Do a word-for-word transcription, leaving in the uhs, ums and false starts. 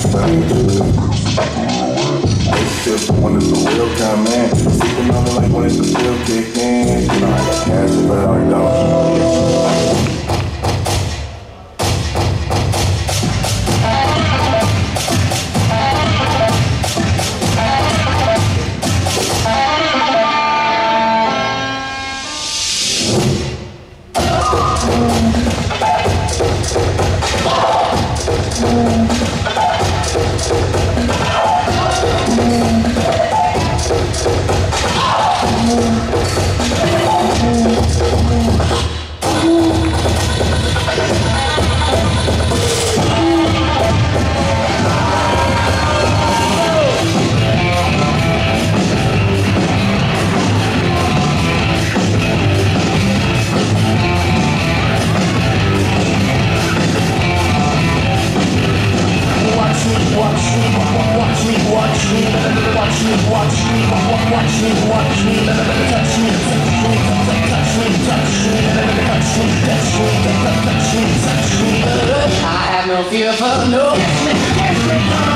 When it's a real time man, sleeping on it like when it's a pill kick in. You know I got cash, but I don't. I have no fear for no.